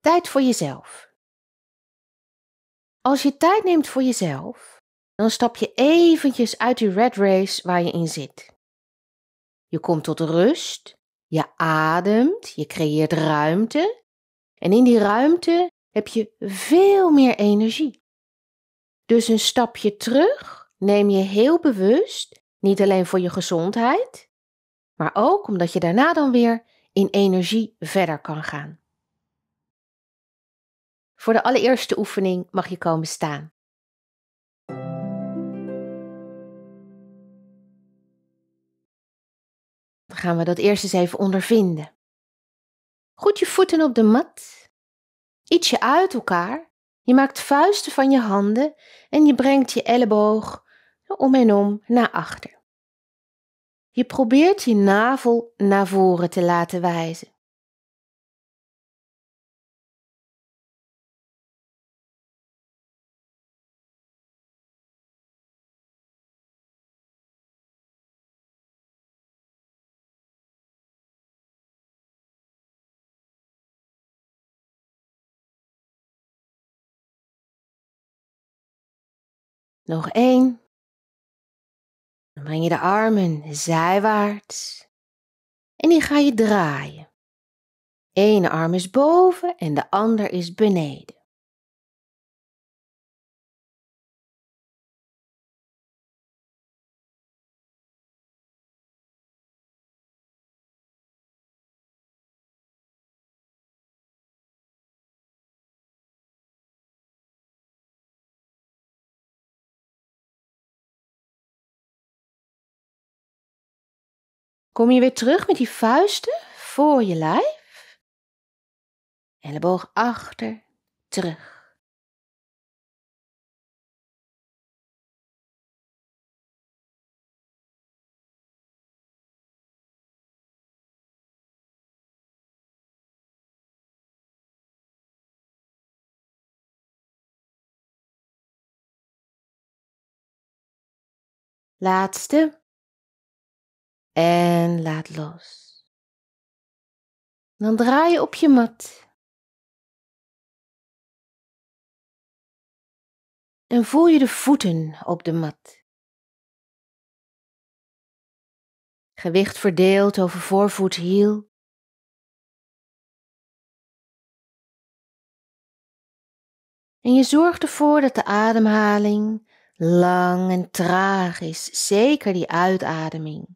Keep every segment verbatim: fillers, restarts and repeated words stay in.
Tijd voor jezelf. Als je tijd neemt voor jezelf, dan stap je eventjes uit die rat race waar je in zit. Je komt tot rust, je ademt, je creëert ruimte en in die ruimte heb je veel meer energie. Dus een stapje terug neem je heel bewust, niet alleen voor je gezondheid, maar ook omdat je daarna dan weer in energie verder kan gaan. Voor de allereerste oefening mag je komen staan. Dan gaan we dat eerst eens even ondervinden. Goed je voeten op de mat, ietsje uit elkaar. Je maakt vuisten van je handen en je brengt je elleboog om en om naar achter. Je probeert je navel naar voren te laten wijzen. Nog één. Dan breng je de armen zijwaarts en die ga je draaien. Eén arm is boven en de ander is beneden. Kom je weer terug met die vuisten voor je lijf. Elleboog achter, terug. Laatste. En laat los. Dan draai je op je mat. En voel je de voeten op de mat. Gewicht verdeeld over voorvoet, hiel. En je zorgt ervoor dat de ademhaling lang en traag is, zeker die uitademing.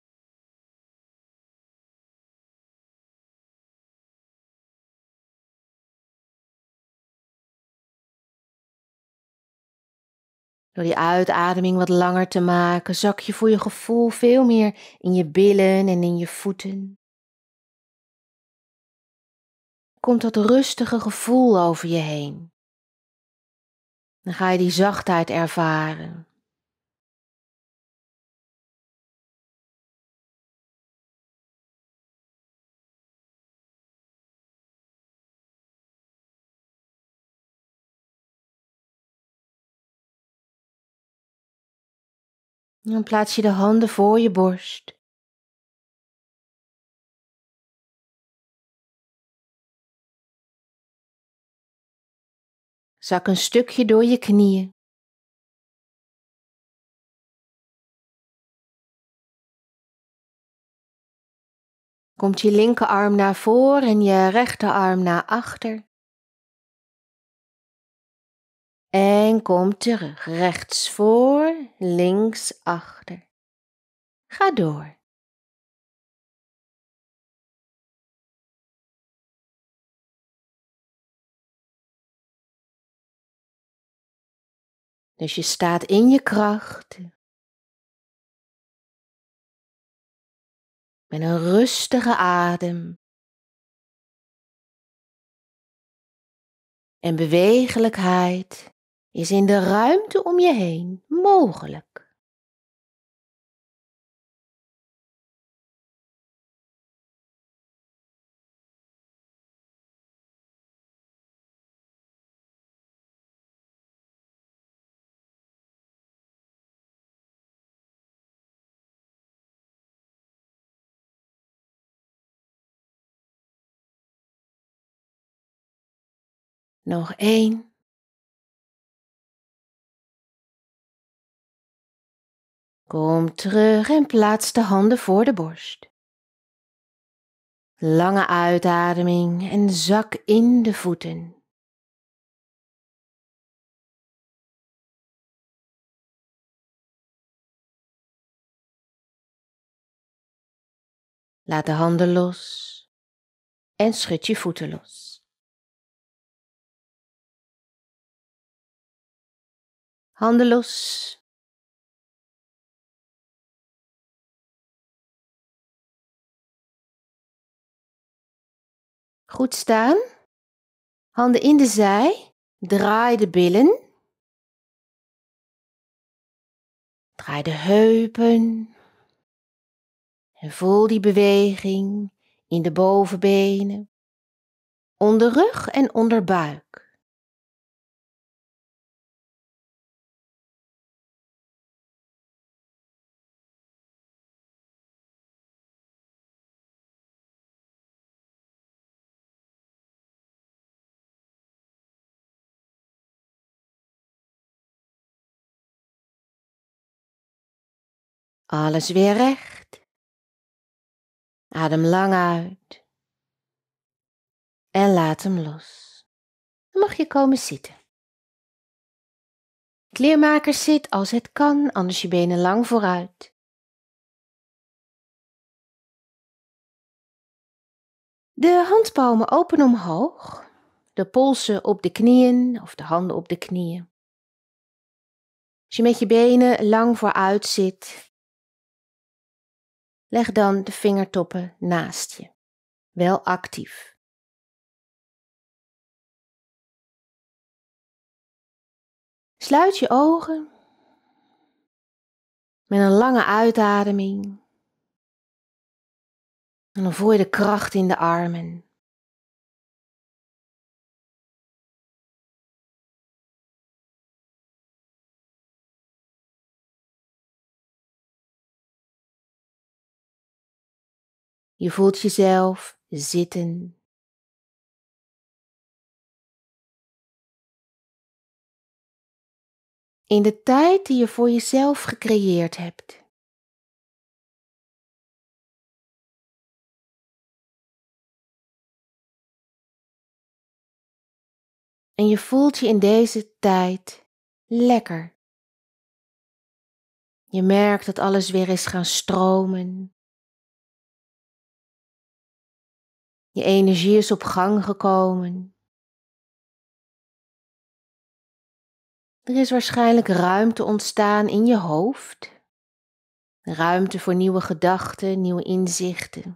Door die uitademing wat langer te maken, zak je voor je gevoel veel meer in je billen en in je voeten. Komt dat rustige gevoel over je heen. Dan ga je die zachtheid ervaren. Dan plaats je de handen voor je borst. Zak een stukje door je knieën. Komt je linkerarm naar voren en je rechterarm naar achter. En kom terug. Rechts voor, links achter. Ga door. Dus je staat in je kracht. Met een rustige adem. En bewegelijkheid is in de ruimte om je heen mogelijk. Nog één. Kom terug en plaats de handen voor de borst. Lange uitademing en zak in de voeten. Laat de handen los en schud je voeten los. Handen los. Goed staan. Handen in de zij. Draai de billen. Draai de heupen. En voel die beweging in de bovenbenen, onder rug en onder buik. Alles weer recht. Adem lang uit. En laat hem los. Dan mag je komen zitten. Kleermakerszit als het kan, anders je benen lang vooruit. De handpalmen open omhoog. De polsen op de knieën of de handen op de knieën. Als je met je benen lang vooruit zit, leg dan de vingertoppen naast je. Wel actief. Sluit je ogen met een lange uitademing. En dan voel je de kracht in de armen. Je voelt jezelf zitten. In de tijd die je voor jezelf gecreëerd hebt. En je voelt je in deze tijd lekker. Je merkt dat alles weer is gaan stromen. Je energie is op gang gekomen. Er is waarschijnlijk ruimte ontstaan in je hoofd. Ruimte voor nieuwe gedachten, nieuwe inzichten.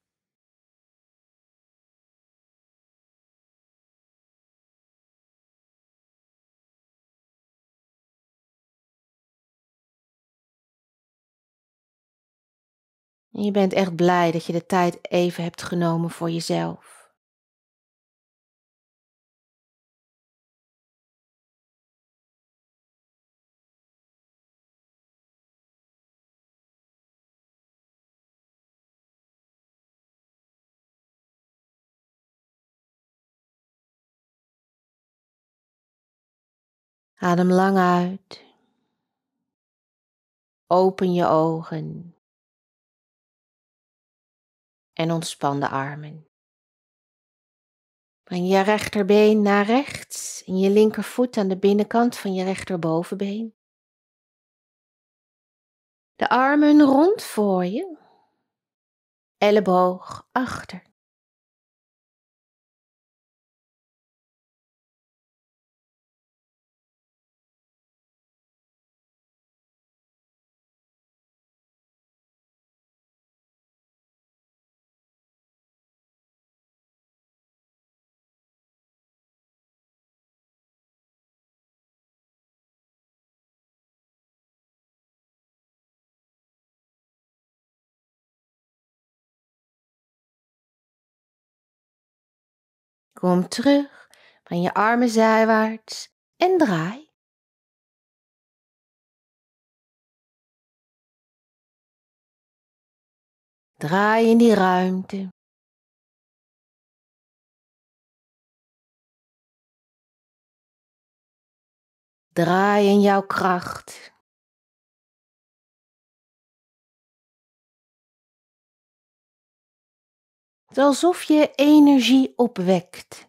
En je bent echt blij dat je de tijd even hebt genomen voor jezelf. Adem lang uit. Open je ogen. En ontspan de armen. Breng je rechterbeen naar rechts en je linkervoet aan de binnenkant van je rechterbovenbeen. De armen rond voor je. Elleboog achter. Kom terug, breng je armen zijwaarts en draai. Draai in die ruimte. Draai in jouw kracht. Het is alsof je energie opwekt.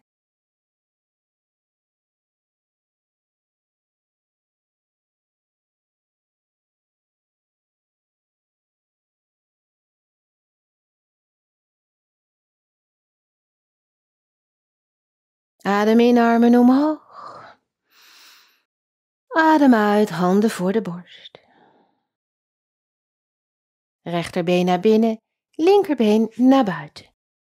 Adem in, armen omhoog. Adem uit, handen voor de borst. Rechterbeen naar binnen, linkerbeen naar buiten.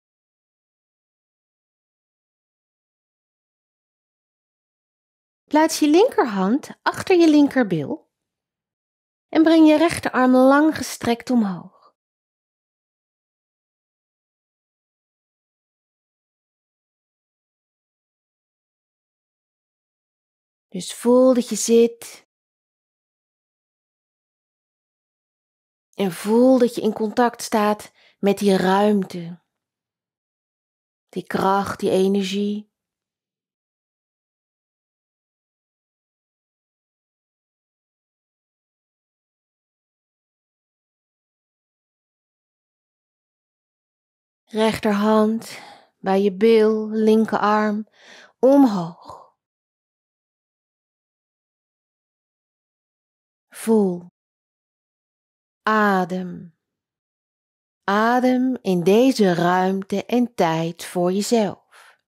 Plaats je linkerhand achter je linkerbil en breng je rechterarm lang gestrekt omhoog. Dus voel dat je zit en voel dat je in contact staat met die ruimte, die kracht, die energie. Rechterhand bij je bil, linkerarm omhoog. Voel. Adem. Adem in deze ruimte en tijd voor jezelf.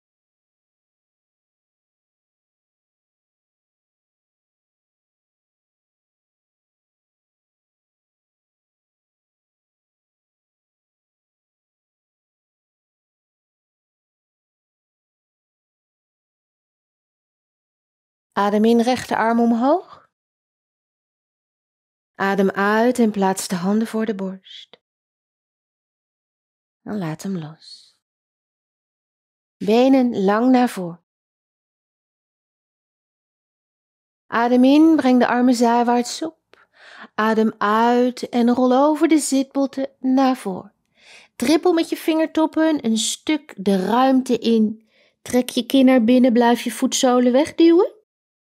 Adem in, rechterarm omhoog. Adem uit en plaats de handen voor de borst. Dan laat hem los. Benen lang naar voren. Adem in, breng de armen zijwaarts op. Adem uit en rol over de zitbotten naar voren. Dribbel met je vingertoppen een stuk de ruimte in. Trek je kin naar binnen, blijf je voetzolen wegduwen.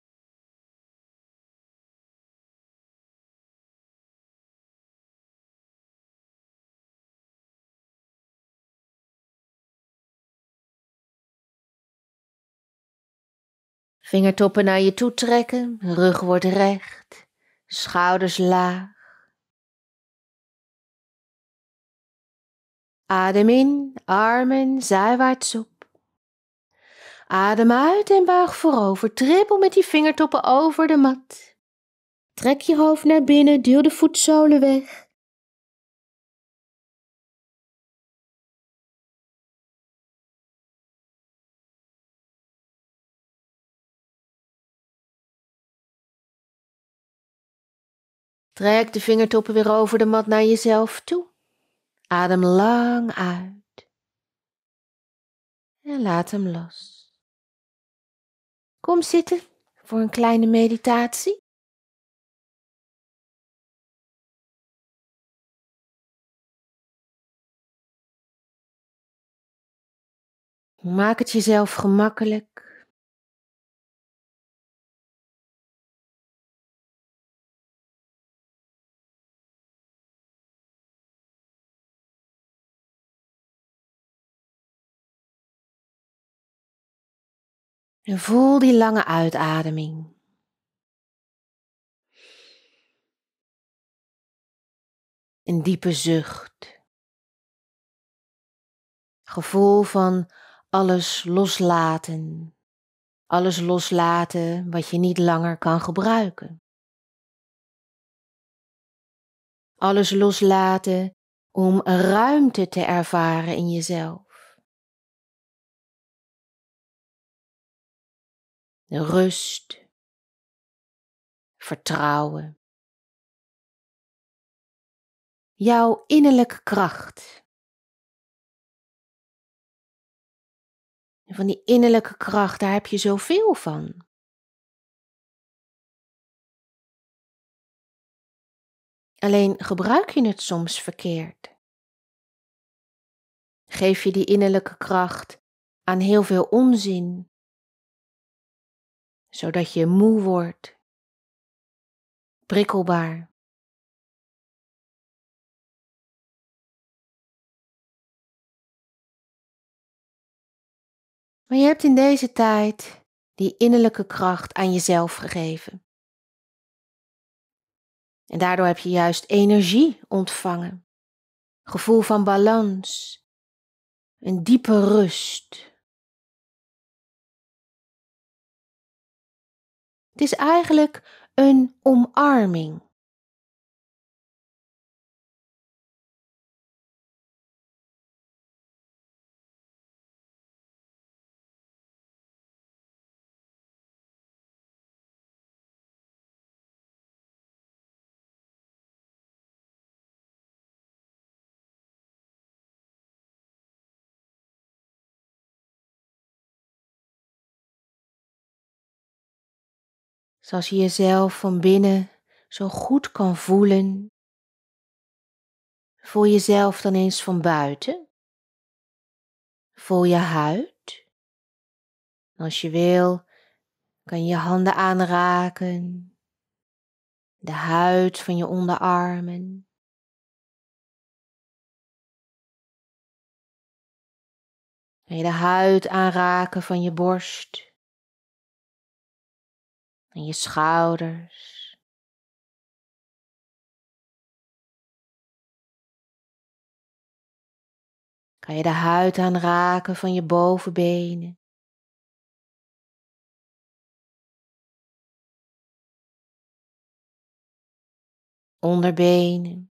Vingertoppen naar je toe trekken, rug wordt recht, schouders laag. Adem in, armen zijwaarts op. Adem uit en buig voorover, trippel met die vingertoppen over de mat. Trek je hoofd naar binnen, duw de voetzolen weg. Trek de vingertoppen weer over de mat naar jezelf toe. Adem lang uit. En laat hem los. Kom zitten voor een kleine meditatie. Maak het jezelf gemakkelijk. En voel die lange uitademing. Een diepe zucht. Gevoel van alles loslaten. Alles loslaten wat je niet langer kan gebruiken. Alles loslaten om een ruimte te ervaren in jezelf. Rust. Vertrouwen. Jouw innerlijke kracht. En van die innerlijke kracht, daar heb je zoveel van. Alleen gebruik je het soms verkeerd. Geef je die innerlijke kracht aan heel veel onzin. zodat je moe wordt, prikkelbaar. Maar je hebt in deze tijd die innerlijke kracht aan jezelf gegeven. En daardoor heb je juist energie ontvangen, gevoel van balans, een diepe rust. Het is eigenlijk een omarming. Zoals je jezelf van binnen zo goed kan voelen. Voel jezelf dan eens van buiten. Voel je huid. Als je wil, kan je je handen aanraken. De huid van je onderarmen. Kan je de huid aanraken van je borst. En je schouders. Kan je de huid aanraken van je bovenbenen. Onderbenen.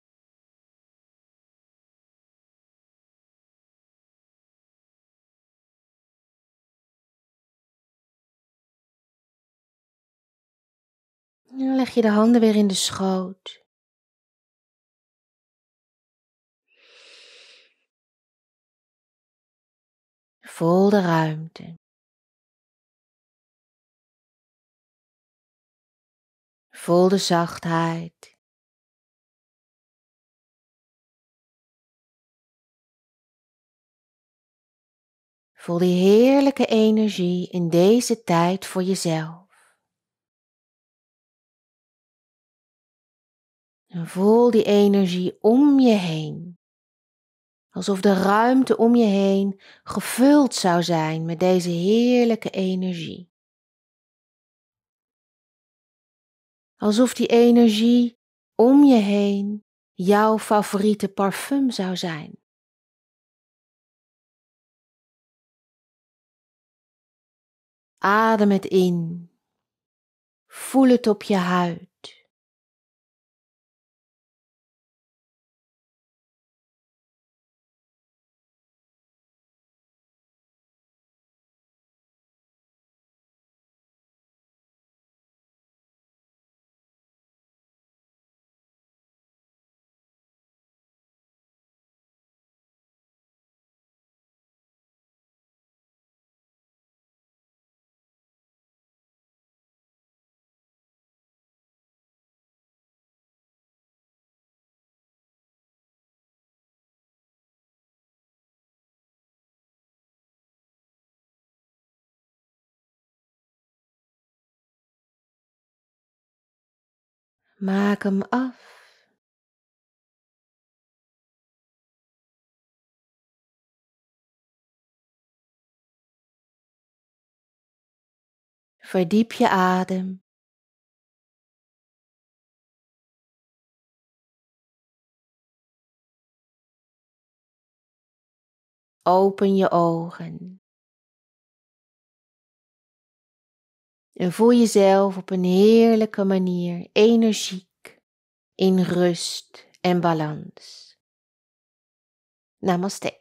En dan leg je de handen weer in de schoot. Voel de ruimte. Voel de zachtheid. Voel die heerlijke energie in deze tijd voor jezelf. En voel die energie om je heen. Alsof de ruimte om je heen gevuld zou zijn met deze heerlijke energie. Alsof die energie om je heen jouw favoriete parfum zou zijn. Adem het in. Voel het op je huid. Maak hem af. Verdiep je adem. Open je ogen. En voel jezelf op een heerlijke manier energiek, in rust en balans. Namaste.